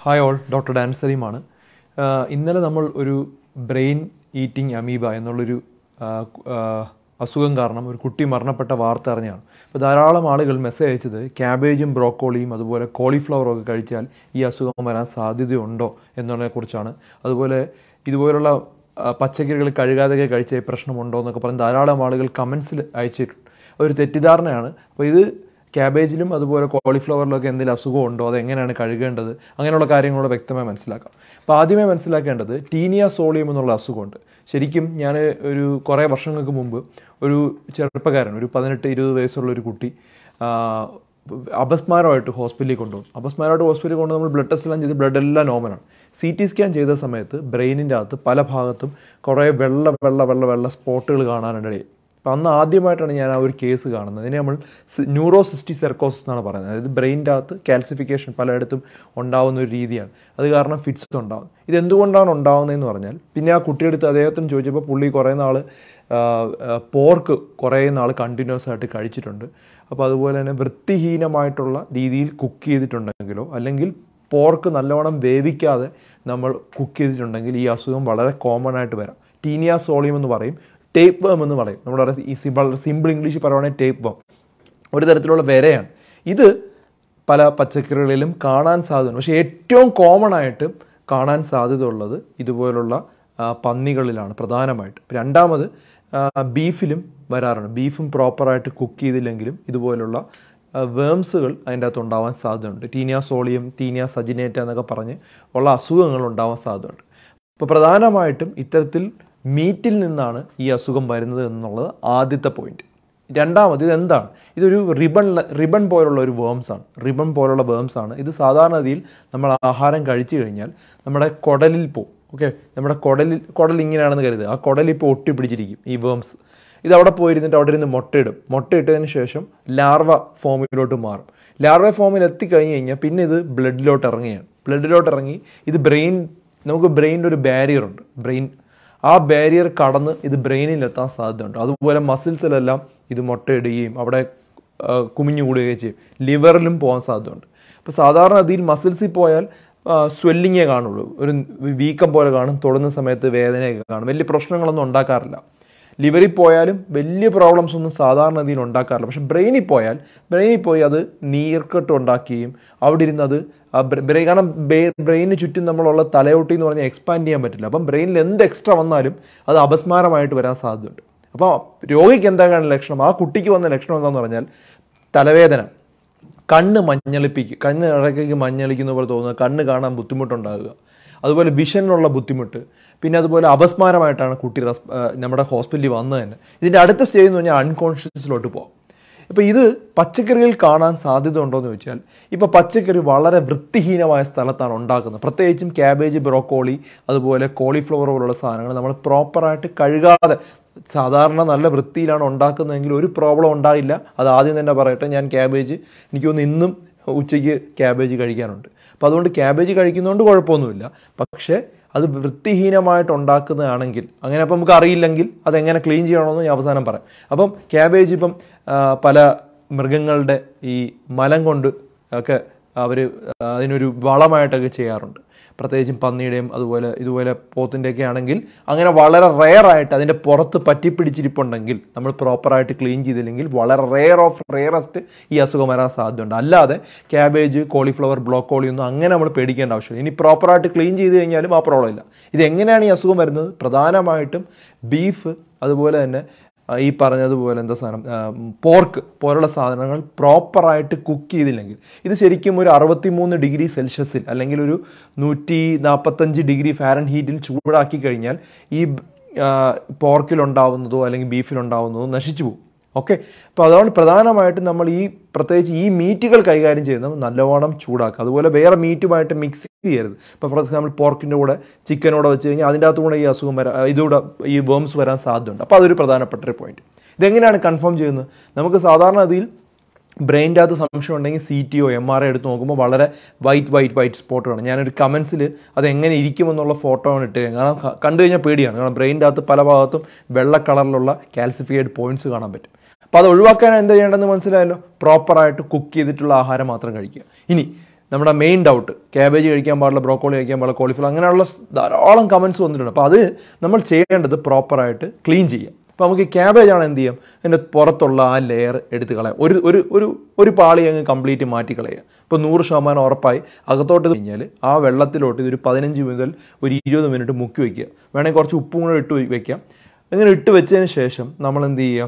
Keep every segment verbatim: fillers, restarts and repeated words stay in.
Hi all, doctor Dan സലീമാണ്. ഇന്നലെ നമ്മൾ ഒരു ബ്രെയിൻ ഈറ്റിംഗ് അമീബ എന്നുള്ളൊരു അസുഖം കാരണം ഒരു കുട്ടി മരണപ്പെട്ട വാർത്ത അറിഞ്ഞാണ്. അപ്പോൾ ധാരാളം ആളുകൾ മെസ്സേജ് അയച്ചത് ക്യാബേജും ബ്രോക്കോളിയും അതുപോലെ കോളിഫ്ലവറും ഒക്കെ കഴിച്ചാൽ ഈ അസുഖം വരാൻ സാധ്യതയുണ്ടോ എന്നുള്ളതിനെക്കുറിച്ചാണ്. അതുപോലെ ഇതുപോലുള്ള പച്ചക്കറികൾ കഴുകാതെ കഴിച്ച പ്രശ്നമുണ്ടോ എന്നൊക്കെ പറഞ്ഞ് ധാരാളം ആളുകൾ കമൻസിൽ അയച്ചിട്ടുണ്ട്. ഒരു തെറ്റിദ്ധാരണയാണ്. അപ്പോൾ ഇത് ക്യാബേജിലും അതുപോലെ കോളിഫ്ലവറിലൊക്കെ എന്തെങ്കിലും അസുഖമുണ്ടോ, അതെങ്ങനെയാണ് കഴുകേണ്ടത്, അങ്ങനെയുള്ള കാര്യങ്ങളോട് വ്യക്തമായി മനസ്സിലാക്കാം. അപ്പോൾ ആദ്യമേ മനസ്സിലാക്കേണ്ടത് ടീനിയ സോളിയം എന്നുള്ള അസുഖമുണ്ട്. ശരിക്കും ഞാൻ ഒരു കുറേ വർഷങ്ങൾക്ക് മുമ്പ് ഒരു ചെറുപ്പക്കാരൻ, ഒരു പതിനെട്ട് ഇരുപത് വയസ്സുള്ള ഒരു കുട്ടി അപസ്മാരമായിട്ട് ഹോസ്പിറ്റലിൽ കൊണ്ടുപോകും. അപസ്മാരമായിട്ട് ഹോസ്പിറ്റലിൽ കൊണ്ടു നമ്മൾ ബ്ലഡ് ടെസ്റ്റ് എല്ലാം ചെയ്ത് ബ്ലഡ് എല്ലാം നോർമലാണ്. സി ടി സ്കാൻ ചെയ്ത സമയത്ത് ബ്രെയിനിൻ്റെ അകത്ത് പല ഭാഗത്തും കുറേ വെള്ള വെള്ള വെള്ള വെള്ള സ്പോട്ടുകൾ കാണാനിടയായി. അപ്പം അന്ന് ആദ്യമായിട്ടാണ് ഞാൻ ആ ഒരു കേസ് കാണുന്നത്. അതിനെ നമ്മൾ ന്യൂറോസിസ്റ്റിക് സെർക്കോസിസ് എന്നാണ് പറയുന്നത്. അതായത് ബ്രെയിനിൻ്റെ അകത്ത് കാൽസിഫിക്കേഷൻ പലയിടത്തും ഉണ്ടാകുന്ന ഒരു രീതിയാണ്. അത് കാരണം ഫിറ്റ്സ് ഉണ്ടാകും. ഇതെന്തുകൊണ്ടാണ് ഉണ്ടാകുന്നതെന്ന് പറഞ്ഞാൽ, പിന്നെ ആ കുട്ടിയെടുത്ത് അദ്ദേഹത്തിന് ചോദിച്ചപ്പോൾ പുള്ളി കുറേ നാൾ പോർക്ക് കുറേ നാൾ കണ്ടിന്യൂസ് ആയിട്ട് കഴിച്ചിട്ടുണ്ട്. അപ്പോൾ അതുപോലെ തന്നെ വൃത്തിഹീനമായിട്ടുള്ള രീതിയിൽ കുക്ക് ചെയ്തിട്ടുണ്ടെങ്കിലോ അല്ലെങ്കിൽ പോർക്ക് നല്ലവണ്ണം വേവിക്കാതെ നമ്മൾ കുക്ക് ചെയ്തിട്ടുണ്ടെങ്കിൽ ഈ അസുഖം വളരെ കോമൺ ആയിട്ട് വരാം. ടീനിയ സോളിയം എന്ന് പറയും, ടേപ്പ് വേം എന്ന് പറയും. നമ്മുടെ ഈ വളരെ സിമ്പിൾ ഇംഗ്ലീഷിൽ പറയുവാണെങ്കിൽ ടേപ്പ് വേം ഒരു തരത്തിലുള്ള വിരയാണ്. ഇത് പല പച്ചക്കറികളിലും കാണാൻ സാധ്യതയുണ്ട്. പക്ഷേ ഏറ്റവും കോമൺ ആയിട്ട് കാണാൻ സാധ്യത ഉള്ളത് ഇതുപോലുള്ള പന്നികളിലാണ് പ്രധാനമായിട്ട്. രണ്ടാമത് ബീഫിലും വരാറുണ്ട്. ബീഫും പ്രോപ്പറായിട്ട് കുക്ക് ചെയ്തില്ലെങ്കിലും ഇതുപോലുള്ള വേംസുകൾ അതിൻ്റെ അകത്ത് ഉണ്ടാവാൻ സാധ്യതയുണ്ട്. ടീനിയ സോളിയം, ടീനിയ സജിനേറ്റ എന്നൊക്കെ പറഞ്ഞ് ഉള്ള അസുഖങ്ങൾ ഉണ്ടാവാൻ സാധ്യതയുണ്ട്. അപ്പോൾ പ്രധാനമായിട്ടും ഇത്തരത്തിൽ മീറ്റിൽ നിന്നാണ് ഈ അസുഖം വരുന്നത് എന്നുള്ളത് ആദ്യത്തെ പോയിന്റ്. രണ്ടാമത് ഇതെന്താണ്? ഇതൊരു റിബൺ റിബൺ പോലുള്ള ഒരു വേംസാണ്. റിബൺ പോലുള്ള വേംസാണ്. ഇത് സാധാരണഗതിയിൽ നമ്മൾ ആഹാരം കഴിച്ചു കഴിഞ്ഞാൽ നമ്മുടെ കുടലിൽ പോവും. ഓക്കെ, നമ്മുടെ കുടലിൽ കുടൽ ഇങ്ങനെയാണെന്ന് കരുതുക. ആ കുടലിപ്പോൾ ഒട്ടിപ്പിടിച്ചിരിക്കും ഈ വേംസ്. ഇത് അവിടെ പോയിരുന്നിട്ട് അവിടെ ഇരുന്ന് മുട്ടയിടും. മുട്ടയിട്ടതിന് ശേഷം ലാർവ ഫോമിലോട്ട് മാറും. ലാർവ ഫോമിൽ എത്തിക്കഴിഞ്ഞ് കഴിഞ്ഞാൽ പിന്നെ ഇത് ബ്ലഡിലോട്ട് ഇറങ്ങുകയാണ്. ബ്ലഡിലോട്ട് ഇറങ്ങി ഇത് ബ്രെയിൻ, നമുക്ക് ബ്രെയിനിൻ്റെ ഒരു ബാരിയറുണ്ട്. ബ്രെയിൻ ആ ബാരിയർ കടന്ന് ഇത് ബ്രെയിനിലെത്താൻ സാധ്യതയുണ്ട്. അതുപോലെ മസിൽസിലെല്ലാം ഇത് മുട്ടയിടുകയും അവിടെ കുമിഞ്ഞുകൂടുകയും ചെയ്യും. ലിവറിലും പോകാൻ സാധ്യതയുണ്ട്. അപ്പോൾ സാധാരണ അതിൽ മസിൽസിൽ പോയാൽ സ്വെല്ലിങ്ങേ കാണുള്ളൂ, ഒരു വീക്കം പോലെ കാണും, തൊടുന്ന സമയത്ത് വേദനയൊക്കെ കാണും. വലിയ പ്രശ്നങ്ങളൊന്നും ഉണ്ടാക്കാറില്ല. ലിവറിൽ പോയാലും വലിയ പ്രോബ്ലംസ് ഒന്നും സാധാരണ രീതിയിൽ ഉണ്ടാക്കാറില്ല. പക്ഷെ ബ്രെയിനിൽ പോയാൽ ബ്രെയിനിൽ പോയി അത് നീർക്കെട്ട് ഉണ്ടാക്കുകയും അവിടെ ഇരുന്ന് അത് ബ്രെയിൻ, കാരണം ബ്രെയിനിന് ചുറ്റും നമ്മളുള്ള തലയോട്ടി എന്ന് പറഞ്ഞാൽ എക്സ്പാൻഡ് ചെയ്യാൻ പറ്റില്ല. അപ്പം ബ്രെയിനിൽ എന്ത് എക്സ്ട്രാ വന്നാലും അത് അപസ്മാരമായിട്ട് വരാൻ സാധ്യതയുണ്ട്. അപ്പോൾ രോഗിക്ക് എന്താണ് ലക്ഷണം? ആ കുട്ടിക്ക് വന്ന ലക്ഷണം എന്താണെന്ന് പറഞ്ഞാൽ തലവേദന, കണ്ണ് മഞ്ഞളിപ്പിക്കുക, കണ്ണ് ഇടയ്ക്ക് മഞ്ഞളിക്കുന്ന പോലെ തോന്നുക, കണ്ണ് കാണാൻ ബുദ്ധിമുട്ടുണ്ടാകുക, അതുപോലെ വിഷനിലുള്ള ബുദ്ധിമുട്ട്, പിന്നെ അതുപോലെ അപസ്മാരമായിട്ടാണ് കുട്ടി നമ്മുടെ ഹോസ്പിറ്റലിൽ വന്നത് തന്നെ. ഇതിൻ്റെ അടുത്ത സ്റ്റേജ് എന്ന് പറഞ്ഞാൽ അൺകോൺഷ്യസിലോട്ട് പോകും. ഇപ്പോൾ ഇത് പച്ചക്കറികളിൽ കാണാൻ സാധ്യത ഉണ്ടോ എന്ന് ചോദിച്ചാൽ, ഇപ്പോൾ പച്ചക്കറി വളരെ വൃത്തിഹീനമായ സ്ഥലത്താണ് ഉണ്ടാക്കുന്നത്. പ്രത്യേകിച്ചും ക്യാബേജ്, ബ്രോക്കോളി, അതുപോലെ കോളിഫ്ലവർ പോലുള്ള സാധനങ്ങൾ നമ്മൾ പ്രോപ്പറായിട്ട് കഴുകാതെ സാധാരണ നല്ല വൃത്തിയിലാണ് ഉണ്ടാക്കുന്നതെങ്കിൽ ഒരു പ്രോബ്ലം ഉണ്ടായില്ല. അത് ആദ്യം തന്നെ പറയട്ടെ, ഞാൻ ക്യാബേജ് എനിക്ക് തോന്നുന്നു ഇന്നും ഉച്ചയ്ക്ക് ക്യാബേജ് കഴിക്കാനുണ്ട്. അപ്പോൾ അതുകൊണ്ട് ക്യാബേജ് കഴിക്കുന്നതുകൊണ്ട് കുഴപ്പമൊന്നുമില്ല. പക്ഷേ അത് വൃത്തിഹീനമായിട്ട് ഉണ്ടാക്കുന്നതാണെങ്കിൽ, അങ്ങനെ അപ്പം നമുക്ക് അറിയില്ലെങ്കിൽ അതെങ്ങനെ ക്ലീൻ ചെയ്യണമെന്ന് ഞാൻ അവസാനം പറയാം. അപ്പം ക്യാബേജ് ഇപ്പം പല മൃഗങ്ങളുടെ ഈ മലം കൊണ്ട് ഒക്കെ അവർ അതിനൊരു വളമായിട്ടൊക്കെ ചെയ്യാറുണ്ട്. പ്രത്യേകിച്ചും പന്നിയുടെയും അതുപോലെ ഇതുപോലെ പോത്തിൻ്റെയൊക്കെ ആണെങ്കിൽ അങ്ങനെ വളരെ റെയറായിട്ട് അതിൻ്റെ പുറത്ത് പറ്റിപ്പിടിച്ചിരിപ്പുണ്ടെങ്കിൽ നമ്മൾ പ്രോപ്പറായിട്ട് ക്ലീൻ ചെയ്തില്ലെങ്കിൽ വളരെ റെയർ ഓഫ് റെയറസ്റ്റ് ഈ അസുഖം വരാൻ സാധ്യതയുണ്ട്. അല്ലാതെ ക്യാബേജ്, കോളിഫ്ലവർ, ബ്രോക്കോളി ഒന്നും അങ്ങനെ നമ്മൾ പേടിക്കേണ്ട ആവശ്യമില്ല. ഇനി പ്രോപ്പറായിട്ട് ക്ലീൻ ചെയ്ത് കഴിഞ്ഞാലും ആ പ്രോബ്ലം ഇല്ല. ഇതെങ്ങനെയാണ് ഈ അസുഖം വരുന്നത്? പ്രധാനമായിട്ടും ബീഫ്, അതുപോലെ തന്നെ ഈ പറഞ്ഞതുപോലെ എന്താ സാധനം പോർക്ക് പോലുള്ള സാധനങ്ങൾ പ്രോപ്പറായിട്ട് കുക്ക് ചെയ്തില്ലെങ്കിൽ, ഇത് ശരിക്കും ഒരു അറുപത്തി മൂന്ന് ഡിഗ്രി സെൽഷ്യസിൽ അല്ലെങ്കിൽ ഒരു നൂറ്റി നാൽപ്പത്തഞ്ച് ഡിഗ്രി ഫാരൻ ഹീറ്റിൽ ചൂടാക്കി കഴിഞ്ഞാൽ ഈ പോർക്കിലുണ്ടാവുന്നതോ അല്ലെങ്കിൽ ബീഫിലുണ്ടാവുന്നതോ നശിച്ചു പോകും. ഓക്കെ, അപ്പോൾ അതുകൊണ്ട് പ്രധാനമായിട്ടും നമ്മൾ ഈ പ്രത്യേകിച്ച് ഈ മീറ്റുകൾ കൈകാര്യം ചെയ്യുന്നത് നല്ലവണ്ണം ചൂടാക്കുക. അതുപോലെ വേറെ മീറ്റുമായിട്ട് മിക്സ് ചെയ്യരുത്. ഇപ്പോൾ ഫോർ എക്സാമ്പിൾ പോർക്കിൻ്റെ കൂടെ ചിക്കനോടെ വെച്ച് കഴിഞ്ഞാൽ അതിൻ്റെ അകത്തു കൂടെ ഈ അസുഖം വരാൻ, ഇതുകൂടെ ഈ വേംസ് വരാൻ സാധ്യതയുണ്ട്. അപ്പോൾ അതൊരു പ്രധാനപ്പെട്ട ഒരു പോയിന്റ്. ഇതെങ്ങനെയാണ് കൺഫേം ചെയ്യുന്നത്? നമുക്ക് സാധാരണ അതിൽ ബ്രെയിൻ്റെ അകത്ത് സംശയം ഉണ്ടെങ്കിൽ സി ടി ഒ, എം ആർ ഐ എടുത്ത് നോക്കുമ്പോൾ വളരെ വൈറ്റ് വൈറ്റ് വൈറ്റ് സ്പോട്ടുകളാണ്. ഞാനൊരു കമൻസിൽ അത് എങ്ങനെ ഇരിക്കുമെന്നുള്ള ഫോട്ടോ ആണ് ഇട്ട്, കാരണം കണ്ടു കഴിഞ്ഞാൽ പേടിയാണ്. കാരണം ബ്രെയിൻ്റെ അകത്ത് പല ഭാഗത്തും വെള്ള കളറിലുള്ള കാൽസിഫൈഡ് പോയിന്റ്സ് കാണാൻ പറ്റും. അപ്പോൾ അത് ഒഴിവാക്കാൻ എന്താ ചെയ്യേണ്ടതെന്ന് മനസ്സിലായല്ലോ. പ്രോപ്പറായിട്ട് കുക്ക് ചെയ്തിട്ടുള്ള ആഹാരം മാത്രം കഴിക്കുക. ഇനി നമ്മുടെ മെയിൻ ഡൗട്ട്, ക്യാബേജ് കഴിക്കാൻ പാടില്ല, ബ്രോക്കോളി കഴിക്കാൻ പാടില്ല, കോളിഫ്ലവർ, അങ്ങനെയുള്ള ധാരാളം കമൻസ് വന്നിട്ടുണ്ട്. അപ്പോൾ അത് നമ്മൾ ചെയ്യേണ്ടത് പ്രോപ്പറായിട്ട് ക്ലീൻ ചെയ്യാം. അപ്പോൾ നമുക്ക് ക്യാബേജ് ആണ് എന്ത് ചെയ്യാം, അതിൻ്റെ പുറത്തുള്ള ആ ലെയർ എടുത്ത് കളയാം. ഒരു ഒരു ഒരു ഒരു പാളി അങ്ങ് കംപ്ലീറ്റ് മാറ്റി കളയുക. ഇപ്പോൾ നൂറ് ശതമാനം ഉറപ്പായി അകത്തോട്ട് കഴിഞ്ഞാൽ ആ വെള്ളത്തിലോട്ട് ഇതൊരു പതിനഞ്ച് മുതൽ ഒരു ഇരുപത് മിനിറ്റ് മുക്കി വയ്ക്കുക. വേണമെങ്കിൽ കുറച്ച് ഉപ്പും കൂടെ ഇട്ട് വയ്ക്കാം. അങ്ങനെ ഇട്ട് വെച്ചതിന് ശേഷം നമ്മൾ എന്ത് ചെയ്യുക,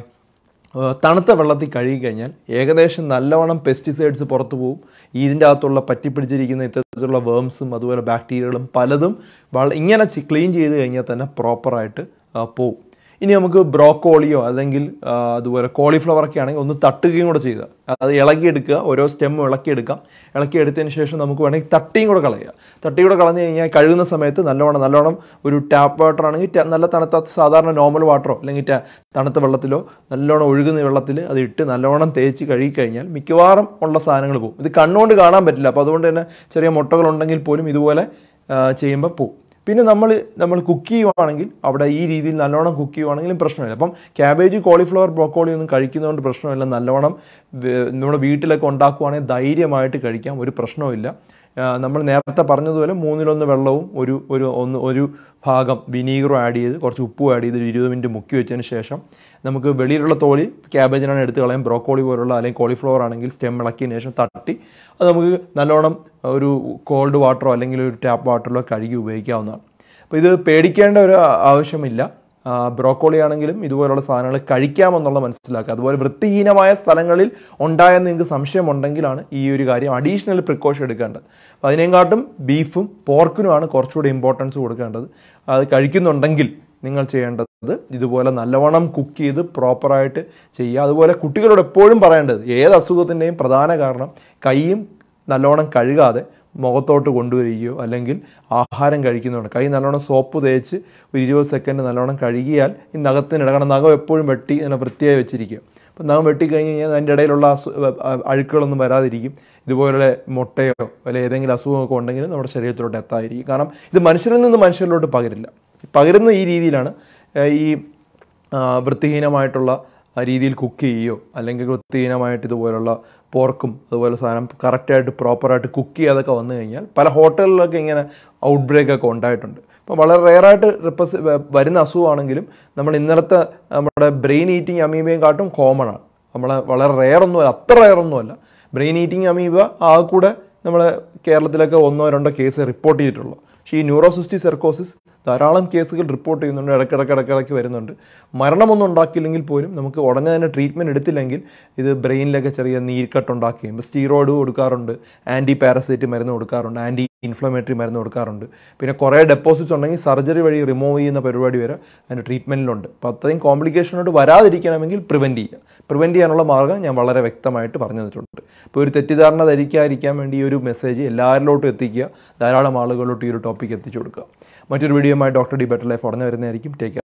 തണുത്ത വെള്ളത്തിൽ കഴുകി കഴിഞ്ഞാൽ ഏകദേശം നല്ലവണ്ണം പെസ്റ്റിസൈഡ്സ് പുറത്തു പോകും. ഇതിൻ്റെ അകത്തുള്ള പറ്റിപ്പിടിച്ചിരിക്കുന്ന ഇത്തരത്തിലുള്ള വേംസും അതുപോലെ ബാക്ടീരിയകളും പലതും വള ഇങ്ങനെ ക്ലീൻ ചെയ്ത് കഴിഞ്ഞാൽ തന്നെ പ്രോപ്പറായിട്ട് പോവും. ഇനി നമുക്ക് ബ്രോക്കോളിയോ അല്ലെങ്കിൽ അതുപോലെ കോളിഫ്ലവറൊക്കെ ആണെങ്കിൽ ഒന്ന് തട്ടുകയും കൂടെ ചെയ്യുക. അത് ഇളക്കിയെടുക്കുക, ഓരോ സ്റ്റെമ്മും ഇളക്കിയെടുക്കാം. ഇളക്കിയെടുത്തതിന് ശേഷം നമുക്ക് വേണമെങ്കിൽ തട്ടിയും കൂടെ കളയുക. തട്ടി കൂടെ കളഞ്ഞു കഴിഞ്ഞാൽ കഴുകുന്ന സമയത്ത് നല്ലോണം നല്ലോണം ഒരു ടാപ്പ് വാട്ടർ ആണെങ്കിൽ നല്ല തണുത്ത സാധാരണ നോർമൽ വാട്ടറോ അല്ലെങ്കിൽ തണുത്ത വെള്ളത്തിലോ നല്ലോണം ഒഴുകുന്ന വെള്ളത്തിൽ അത് ഇട്ട് നല്ലോണം തേച്ച് കഴുകിക്കഴിഞ്ഞാൽ മിക്കവാറും ഉള്ള സാധനങ്ങൾ പോകും. ഇത് കണ്ണുകൊണ്ട് കാണാൻ പറ്റില്ല. അപ്പോൾ അതുകൊണ്ട് തന്നെ ചെറിയ മുട്ടകളുണ്ടെങ്കിൽ പോലും ഇതുപോലെ ചെയ്യുമ്പോൾ പോകും. പിന്നെ നമ്മൾ നമ്മൾ കുക്ക് ചെയ്യുവാണെങ്കിൽ അവിടെ ഈ രീതിയിൽ നല്ലോണം കുക്ക് ചെയ്യുവാണെങ്കിലും പ്രശ്നമില്ല. അപ്പം ക്യാബേജ്, കോളിഫ്ലവർ, ബ്രോക്കോളി ഒന്നും കഴിക്കുന്നതുകൊണ്ട് പ്രശ്നമില്ല. നല്ലോണം നമ്മുടെ വീട്ടിലൊക്കെ ഉണ്ടാക്കുവാണെങ്കിൽ ധൈര്യമായിട്ട് കഴിക്കാം, ഒരു പ്രശ്നവുമില്ല. നമ്മൾ നേരത്തെ പറഞ്ഞതുപോലെ മൂന്നിലൊന്ന് വെള്ളവും ഒരു ഒരു ഒന്ന് ഒരു ഭാഗം വിനീഗറും ആഡ് ചെയ്ത് കുറച്ച് ഉപ്പും ആഡ് ചെയ്ത് ഇരുപത് മിനിറ്റ് മുക്കി വെച്ചതിന് ശേഷം നമുക്ക് വെളിയിലുള്ള തോലി ക്യാബേജിനാണ് എടുത്ത് കളയാം. ബ്രോക്കോളി പോലുള്ള അല്ലെങ്കിൽ കോളിഫ്ലവർ ആണെങ്കിൽ സ്റ്റെം ഇളക്കിയതിന് ശേഷം തട്ടി അത് നമുക്ക് നല്ലോണം ഒരു കോൾഡ് വാട്ടറോ അല്ലെങ്കിൽ ഒരു ടാപ്പ് വാട്ടറിലോ കഴുകി ഉപയോഗിക്കാവുന്നതാണ്. അപ്പോൾ ഇത് പേടിക്കേണ്ട ഒരു ആവശ്യമില്ല. ബ്രോക്കോളി ആണെങ്കിലും ഇതുപോലുള്ള സാധനങ്ങൾ കഴിക്കാമെന്നുള്ള മനസ്സിലാക്കുക. അതുപോലെ വൃത്തിഹീനമായ സ്ഥലങ്ങളിൽ ഉണ്ടായെന്ന് നിങ്ങൾക്ക് സംശയമുണ്ടെങ്കിലാണ് ഈ ഒരു കാര്യം അഡീഷണൽ പ്രിക്കോഷൻ എടുക്കേണ്ടത്. അപ്പോൾ അതിനെക്കാട്ടും ബീഫും പോർക്കിനുമാണ് കുറച്ചുകൂടി ഇമ്പോർട്ടൻസ് കൊടുക്കേണ്ടത്. അത് കഴിക്കുന്നുണ്ടെങ്കിൽ നിങ്ങൾ ചെയ്യേണ്ടത് ഇതുപോലെ നല്ലവണ്ണം കുക്ക് ചെയ്ത് പ്രോപ്പറായിട്ട് ചെയ്യുക. അതുപോലെ കുട്ടികളോട് എപ്പോഴും പറയേണ്ടത് ഏത് അസുഖത്തിൻ്റെയും പ്രധാന കാരണം കൈയും നല്ലോണം കഴുകാതെ മുഖത്തോട്ട് കൊണ്ടുവരികയോ അല്ലെങ്കിൽ ആഹാരം കഴിക്കുന്നുണ്ട് കൈ നല്ലോണം സോപ്പ് തേച്ച് ഒരു ഇരുപത് സെക്കൻഡ് നല്ലോണം കഴുകിയാൽ ഈ നഖത്തിന് കാരണം നഖം എപ്പോഴും വെട്ടി അതിനെ വൃത്തിയായി വെച്ചിരിക്കുക. അപ്പം നഖം വെട്ടിക്കഴിഞ്ഞ് കഴിഞ്ഞാൽ അതിൻ്റെ ഇടയിലുള്ള അസു അഴുക്കുകളൊന്നും വരാതിരിക്കും. ഇതുപോലെ മുട്ടയോ അല്ലെങ്കിൽ ഏതെങ്കിലും അസുഖമൊക്കെ ഉണ്ടെങ്കിൽ നമ്മുടെ ശരീരത്തിലോട്ട് എത്താതിരിക്കും. കാരണം ഇത് മനുഷ്യരിൽ നിന്ന് മനുഷ്യരിലോട്ട് പകരില്ല. പകരുന്ന ഈ രീതിയിലാണ്. ഈ വൃത്തിഹീനമായിട്ടുള്ള രീതിയിൽ കുക്ക് ചെയ്യുകയോ അല്ലെങ്കിൽ വൃത്തിഹീനമായിട്ട് ഇതുപോലുള്ള പോർക്കും അതുപോലെ സാധനം കറക്റ്റായിട്ട് പ്രോപ്പറായിട്ട് കുക്ക് ചെയ്യാതൊക്കെ വന്നു കഴിഞ്ഞാൽ പല ഹോട്ടലിലൊക്കെ ഇങ്ങനെ ഔട്ട് ബ്രേക്കൊക്കെ ഉണ്ടായിട്ടുണ്ട്. അപ്പോൾ വളരെ റെയറായിട്ട് റിപ്പസ് വരുന്ന അസുഖമാണെങ്കിലും നമ്മൾ ഇന്നലത്തെ നമ്മുടെ ബ്രെയിൻ ഈറ്റിംഗ് അമീബയും കാട്ടും കോമൺ ആണ്. നമ്മളെ വളരെ റെയറൊന്നുമല്ല, അത്ര റെയറൊന്നുമല്ല. ബ്രെയിൻ ഈറ്റിംഗ് അമീബ ആ കൂടെ നമ്മളെ കേരളത്തിലൊക്കെ ഒന്നോ രണ്ടോ കേസ് റിപ്പോർട്ട് ചെയ്തിട്ടുള്ളൂ. പക്ഷേ ഈ ന്യൂറോസിസ്റ്റിക് സെർക്കോസിസ് ധാരാളം കേസുകൾ റിപ്പോർട്ട് ചെയ്യുന്നുണ്ട്, ഇടയ്ക്കിടയ്ക്ക് ഇടയ്ക്കിടയ്ക്ക് വരുന്നുണ്ട്. മരണമൊന്നും ഉണ്ടാക്കിയില്ലെങ്കിൽ പോലും നമുക്ക് ഉടനെ തന്നെ ട്രീറ്റ്മെൻറ്റ് എടുത്തില്ലെങ്കിൽ ഇത് ബ്രെയിനിലൊക്കെ ചെറിയ നീർക്കെട്ടുണ്ടാക്കുകയും ഇപ്പോൾ സ്റ്റീറോയിഡ് കൊടുക്കാറുണ്ട്, ആൻറ്റി പാരസൈറ്റ് മരുന്ന് കൊടുക്കാറുണ്ട്, ആൻറ്റി ഇൻഫ്ലമേറ്ററി മരുന്ന് കൊടുക്കാറുണ്ട്. പിന്നെ കുറേ ഡെപ്പോസിറ്റ്സ് ഉണ്ടെങ്കിൽ സർജറി വഴി റിമൂവ് ചെയ്യുന്ന പരിപാടി വരെ അതിൻ്റെ ട്രീറ്റ്മെൻറ്റിലുണ്ട്. അപ്പോൾ അത്രയും കോംപ്ലിക്കേഷനോട് വരാതിരിക്കണമെങ്കിൽ പ്രിവെൻറ്റ് ചെയ്യുക. പ്രിവെൻറ്റ് ചെയ്യാനുള്ള മാർഗ്ഗം ഞാൻ വളരെ വ്യക്തമായിട്ട് പറഞ്ഞു തന്നിട്ടുണ്ട്. ഇപ്പോൾ ഒരു തെറ്റിദ്ധാരണ ധരിക്കാതിരിക്കാൻ വേണ്ടി ഈ ഒരു മെസ്സേജ് എല്ലാവരിലോട്ടും എത്തിക്കുക, ധാരാളം ആളുകളിലോട്ട് ഈ ഒരു ടോപ്പിക് എത്തിച്ചു കൊടുക്കുക. മറ്റൊരു വീഡിയോയുമായി ഡോക്ടർ ഡി ബെറ്റർ ലൈഫ് ഉടനെ വരുന്നതായിരിക്കും. Take care.